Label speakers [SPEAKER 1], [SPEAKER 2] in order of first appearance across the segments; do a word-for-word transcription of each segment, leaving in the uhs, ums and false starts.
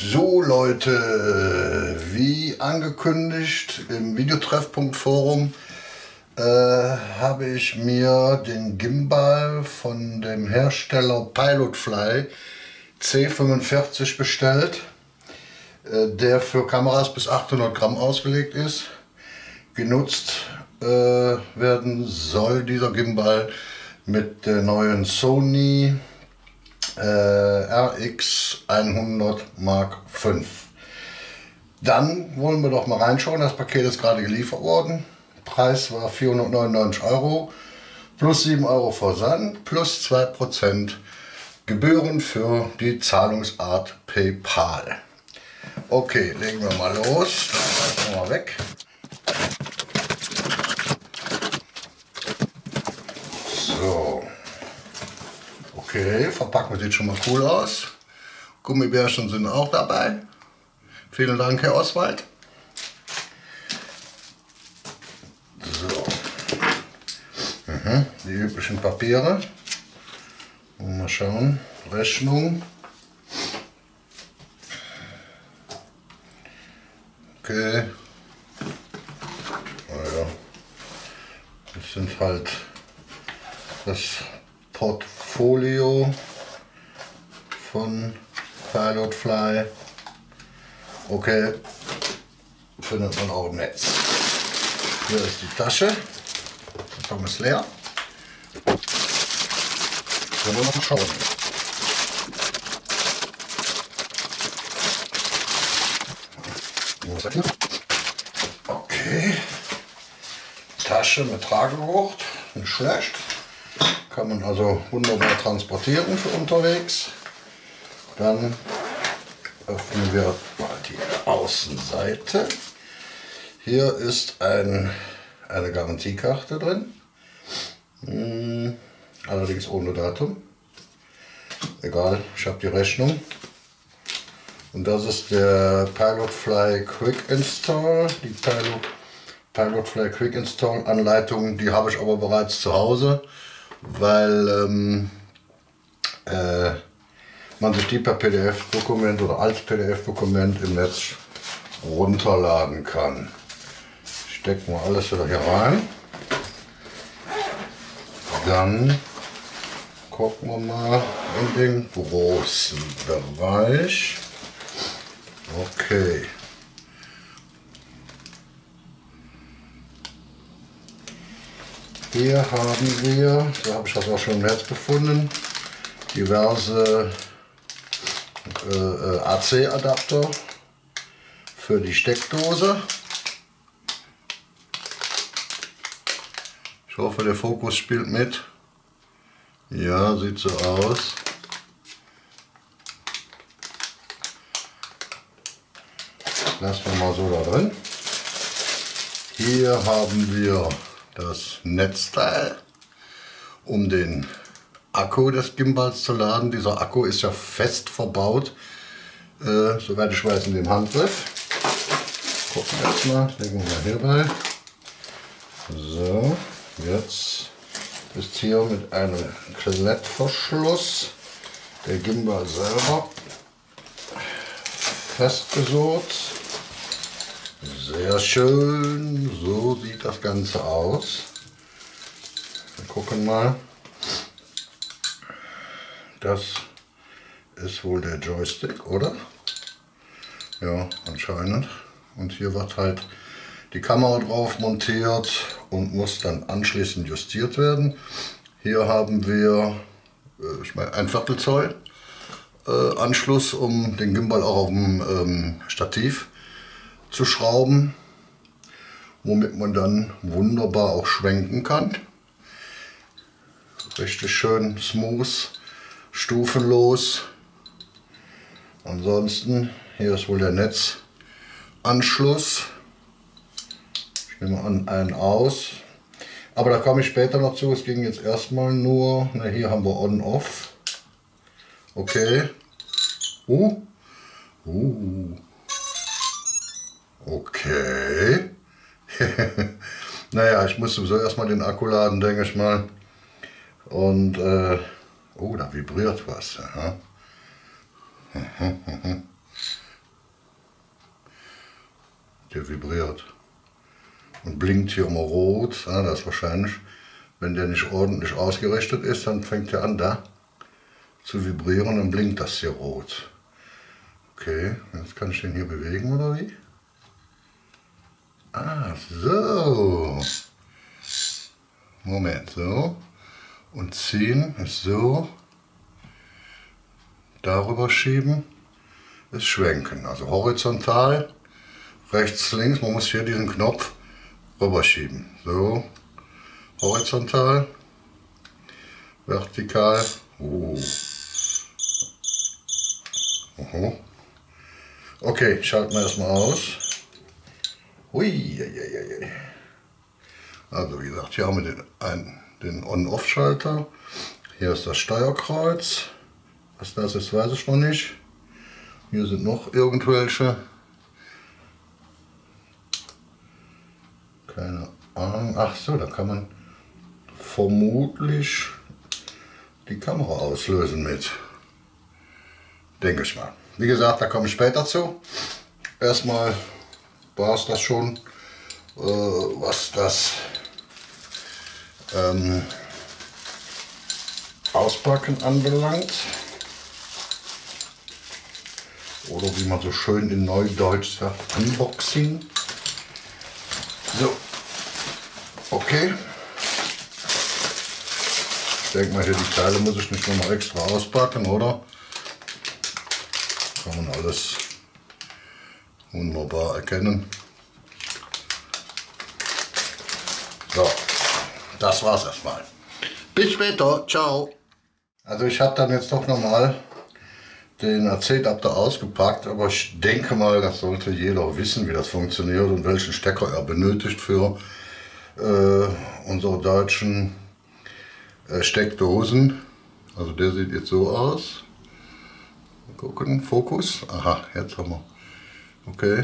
[SPEAKER 1] So Leute, wie angekündigt im Videotreffpunkt-Forum äh, habe ich mir den Gimbal von dem Hersteller Pilotfly C fünfundvierzig bestellt, äh, der für Kameras bis achthundert Gramm ausgelegt ist. Genutzt äh, werden soll dieser Gimbal mit der neuen Sony äh, R X hundert Mark fünf. Dann wollen wir doch mal reinschauen. Das Paket ist gerade geliefert worden. Preis war vierhundertneunundneunzig Euro plus sieben Euro Versand plus zwei Prozent Gebühren für die Zahlungsart PayPal. Okay, legen wir mal los. Das mal weg. So. Okay, Verpackung sieht schon mal cool aus. Gummibärchen sind auch dabei. Vielen Dank, Herr Oswald. So. Mhm, die üblichen Papiere. Mal schauen. Rechnung. Okay. Naja. Das sind halt das Portfolio von Pilotfly. Okay, findet man auch im Netz. Hier ist die Tasche. Der Karton ist leer. Können wir noch schauen. Okay. Tasche mit Tragewucht. Nicht schlecht. Kann man also wunderbar transportieren für unterwegs. Dann öffnen wir mal die Außenseite. Hier ist ein, eine Garantiekarte drin, hm, allerdings ohne Datum. Egal, ich habe die Rechnung. Und das ist der Pilotfly Quick Install. Die Pilot, Pilotfly Quick Install Anleitung, die habe ich aber bereits zu Hause, weil ähm, äh, man sich die per P D F-Dokument oder als P D F-Dokument im Netz runterladen kann. Stecken wir alles wieder hier rein. Dann gucken wir mal in den großen Bereich. Okay. Hier haben wir, so habe ich das auch schon im Netz gefunden, diverse äh, A C-Adapter für die Steckdose. Ich hoffe, der Fokus spielt mit. Ja, sieht so aus. Lassen wir mal so da drin. Hier haben wir das Netzteil, um den Akku des Gimbals zu laden. Dieser Akku ist ja fest verbaut, äh, soweit ich weiß, in dem Handgriff. Gucken wir jetzt mal, legen wir mal hierbei. So, jetzt ist hier mit einem Klettverschluss der Gimbal selber festgesurrt. Sehr schön, so sieht das Ganze aus. Wir gucken mal. Das ist wohl der Joystick, oder? Ja, anscheinend. Und hier wird halt die Kamera drauf montiert und muss dann anschließend justiert werden. Hier haben wir, äh, ich meine, ein Viertel Zoll äh, Anschluss, um den Gimbal auch auf dem ähm, Stativ zu schrauben, womit man dann wunderbar auch schwenken kann. Richtig schön smooth, stufenlos. Ansonsten, hier ist wohl der Netzanschluss. Ich nehme an, einen aus. Aber da komme ich später noch zu. Es ging jetzt erstmal nur, na, hier haben wir On-Off. Okay. Uh. Uh. Okay. Naja, ich muss sowieso erstmal den Akku laden, denke ich mal. Und, äh, oh, da vibriert was. Aha. Der vibriert und blinkt hier immer rot. Ah, das ist wahrscheinlich, wenn der nicht ordentlich ausgerichtet ist, dann fängt er an da zu vibrieren und blinkt das hier rot. Okay, jetzt kann ich den hier bewegen oder wie? Ah, so. Moment, so. Und ziehen ist so. Darüber schieben ist schwenken. Also horizontal, rechts, links. Man muss hier diesen Knopf rüberschieben. So. Horizontal, vertikal. Oh. Oho. Okay, schalten wir erstmal aus. Hui, also wie gesagt, hier haben wir den, einen, den On-Off-Schalter. Hier ist das Steuerkreuz. Was das ist, weiß ich noch nicht. Hier sind noch irgendwelche. Keine Ahnung. Ach so, da kann man vermutlich die Kamera auslösen mit. Denke ich mal. Wie gesagt, da komme ich später zu. Erstmal war es das schon, äh, was das ähm, Auspacken anbelangt. Oder wie man so schön in Neudeutsch sagt, Unboxing. So, okay. Ich denke mal, hier die Teile muss ich nicht nochmal extra auspacken, oder? Kann man alles wunderbar erkennen. So, das war's erstmal. Bis später, ciao. Also ich habe dann jetzt doch nochmal den A C-Adapter ausgepackt, aber ich denke mal, das sollte jeder wissen, wie das funktioniert und welchen Stecker er benötigt für äh, unsere deutschen äh, Steckdosen. Also der sieht jetzt so aus. Mal gucken, Fokus. Aha, jetzt haben wir. Okay.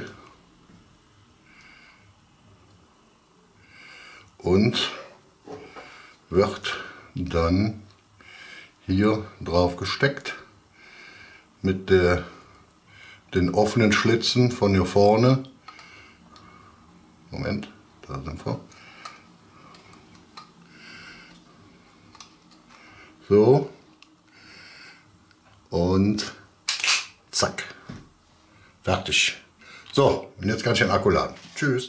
[SPEAKER 1] Und wird dann hier drauf gesteckt mit der, den offenen Schlitzen von hier vorne. Moment, da sind wir. So. Und zack. Fertig. So, und jetzt kann ich den Akku laden. Tschüss.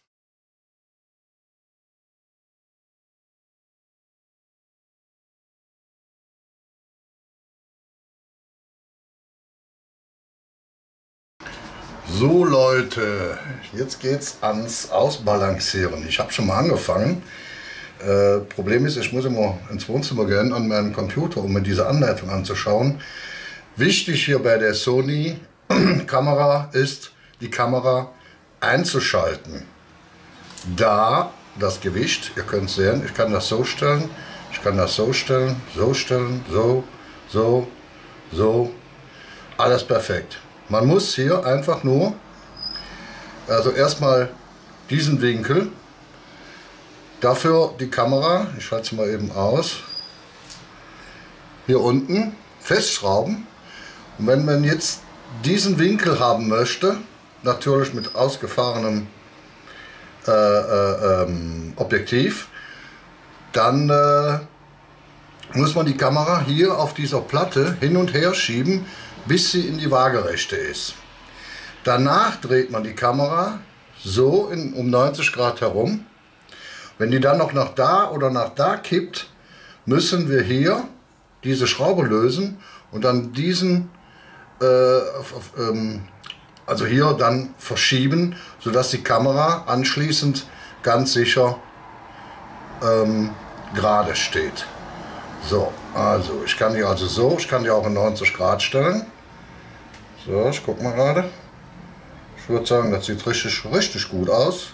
[SPEAKER 1] So Leute, jetzt geht's ans Ausbalancieren. Ich habe schon mal angefangen. Äh, Problem ist, ich muss immer ins Wohnzimmer gehen an meinem Computer, um mir diese Anleitung anzuschauen. Wichtig hier bei der Sony Kamera ist, die Kamera einzuschalten. Da das Gewicht, ihr könnt sehen, ich kann das so stellen, ich kann das so stellen, so stellen, so, so, so, alles perfekt. Man muss hier einfach nur, also erstmal diesen Winkel, dafür die Kamera, ich schalte sie mal eben aus, hier unten festschrauben. Und wenn man jetzt diesen Winkel haben möchte, natürlich mit ausgefahrenem äh, äh, ähm, Objektiv, dann äh, muss man die Kamera hier auf dieser Platte hin und her schieben, bis sie in die Waagerechte ist. Danach dreht man die Kamera so in, um neunzig Grad herum. Wenn die dann noch nach da oder nach da kippt, müssen wir hier diese Schraube lösen und dann diesen, äh, ähm, also hier dann verschieben, sodass die Kamera anschließend ganz sicher ähm, gerade steht. So, also ich kann die also so, ich kann die auch in neunzig Grad stellen. So, ich guck mal gerade. Ich würde sagen, das sieht richtig, richtig gut aus.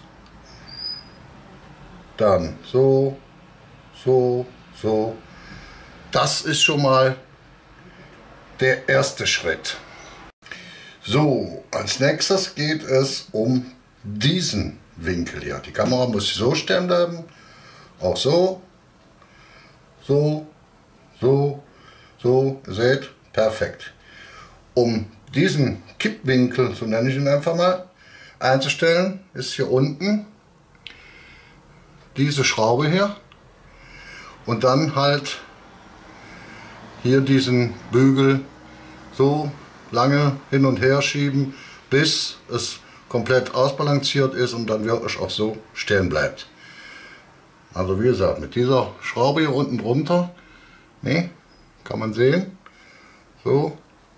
[SPEAKER 1] Dann so, so, so. Das ist schon mal der erste Schritt. So, als nächstes geht es um diesen Winkel hier. Die Kamera muss so stehen bleiben. Auch so, so, so, so. Ihr seht, perfekt. Um diesen Kippwinkel, so nenne ich ihn einfach mal, einzustellen ist hier unten diese Schraube hier und dann halt hier diesen Bügel so lange hin und her schieben, bis es komplett ausbalanciert ist und dann wirklich auch so stehen bleibt. Also wie gesagt, mit dieser Schraube hier unten drunter, ne, kann man sehen, so,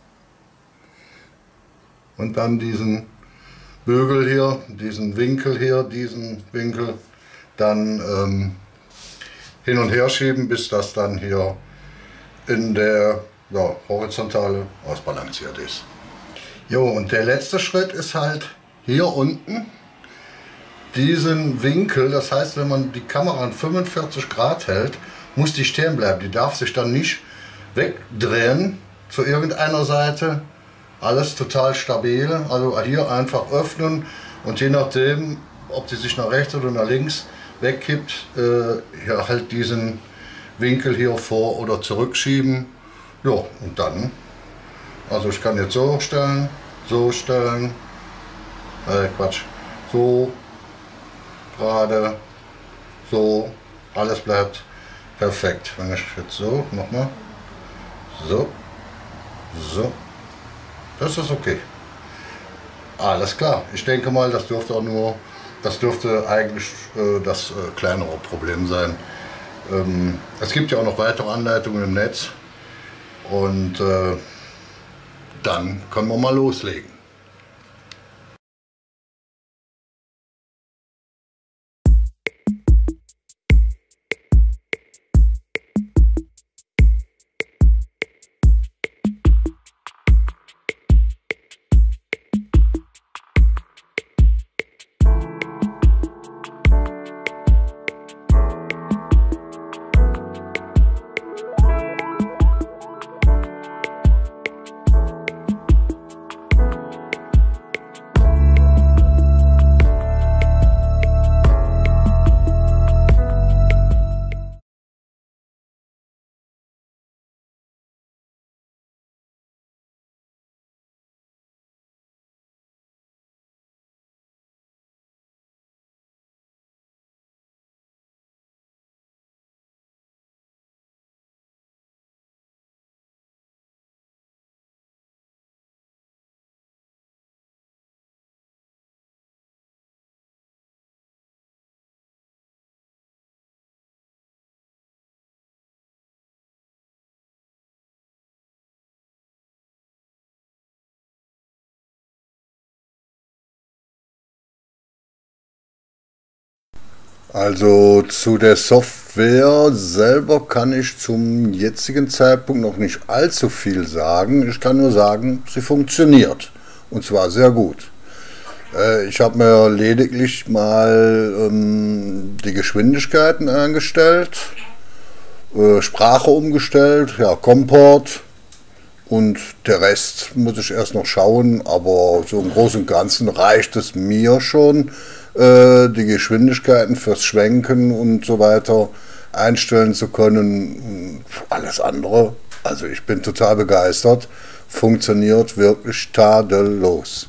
[SPEAKER 1] und dann diesen Bügel hier, diesen Winkel hier, diesen Winkel, dann ähm, hin und her schieben, bis das dann hier in der ja, horizontale ausbalanciert ist. Jo, und der letzte Schritt ist halt hier unten diesen Winkel, das heißt, wenn man die Kamera an fünfundvierzig Grad hält, muss die stehen bleiben. Die darf sich dann nicht wegdrehen zu irgendeiner Seite. Alles total stabil. Also hier einfach öffnen und je nachdem, ob sie sich nach rechts oder nach links wegkippt, äh, hier halt diesen Winkel hier vor- oder zurückschieben. Ja, und dann, also ich kann jetzt so stellen, so stellen, äh, Quatsch, so, gerade, so, alles bleibt perfekt. Wenn ich jetzt so, nochmal, so, so, das ist okay. Alles klar, ich denke mal, das dürfte auch nur, das dürfte eigentlich äh, das äh, kleinere Problem sein. Ähm, es gibt ja auch noch weitere Anleitungen im Netz und äh, dann können wir mal loslegen. Also zu der Software selber kann ich zum jetzigen Zeitpunkt noch nicht allzu viel sagen. Ich kann nur sagen, sie funktioniert und zwar sehr gut. Äh, ich habe mir lediglich mal ähm, die Geschwindigkeiten eingestellt, äh, Sprache umgestellt, ja, Komport und der Rest muss ich erst noch schauen, aber so im Großen und Ganzen reicht es mir schon, die Geschwindigkeiten fürs Schwenken und so weiter einstellen zu können. Alles andere, also ich bin total begeistert, funktioniert wirklich tadellos.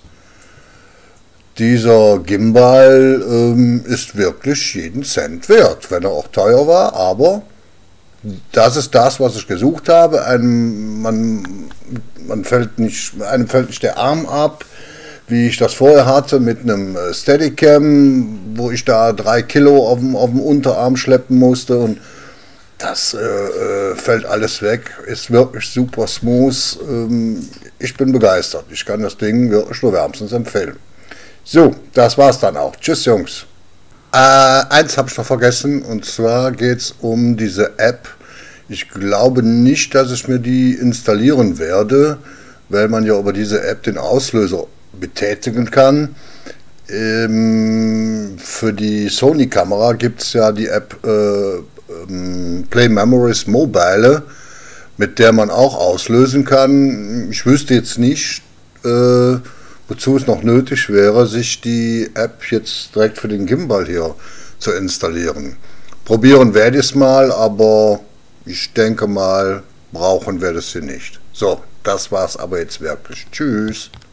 [SPEAKER 1] Dieser Gimbal ähm, ist wirklich jeden Cent wert, wenn er auch teuer war, aber das ist das, was ich gesucht habe. Einem, man, man fällt nicht, einem fällt nicht der Arm ab, wie ich das vorher hatte mit einem Steadicam, wo ich da drei Kilo auf dem, auf dem Unterarm schleppen musste, und das äh, fällt alles weg, ist wirklich super smooth. Ähm, ich bin begeistert, ich kann das Ding wirklich nur wärmstens empfehlen. So, das war's dann auch. Tschüss Jungs. Äh, eins habe ich noch vergessen, und zwar geht es um diese App. Ich glaube nicht, dass ich mir die installieren werde, weil man ja über diese App den Auslöser betätigen kann. Ähm, für die Sony-Kamera gibt es ja die App äh, ähm, Play Memories Mobile, mit der man auch auslösen kann. Ich wüsste jetzt nicht, äh, wozu es noch nötig wäre, sich die App jetzt direkt für den Gimbal hier zu installieren. Probieren werde ich es mal, aber ich denke mal, brauchen wir das hier nicht. So, das war's aber jetzt wirklich. Tschüss.